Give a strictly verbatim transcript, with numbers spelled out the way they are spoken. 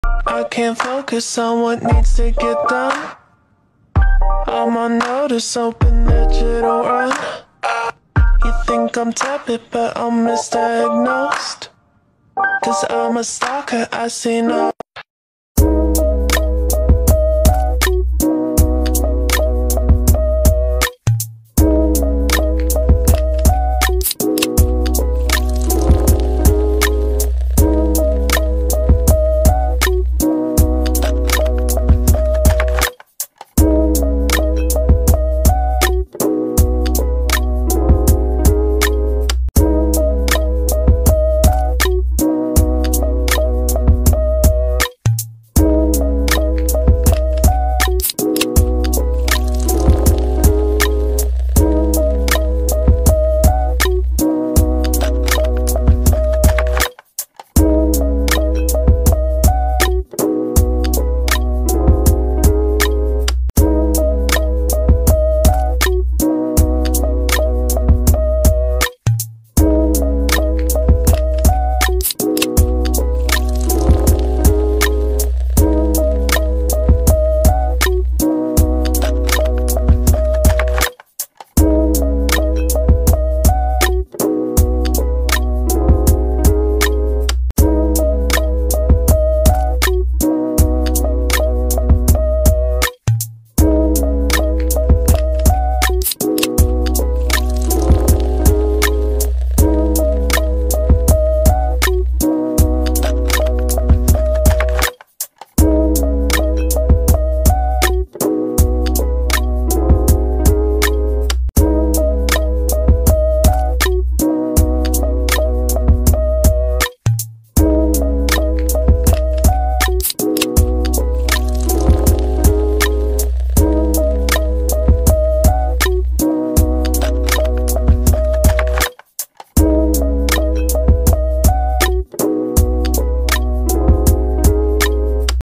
I can't focus on what needs to get done. I'm on notice, open digital run. You think I'm tepid, but I'm misdiagnosed. Cause I'm a stalker, I see no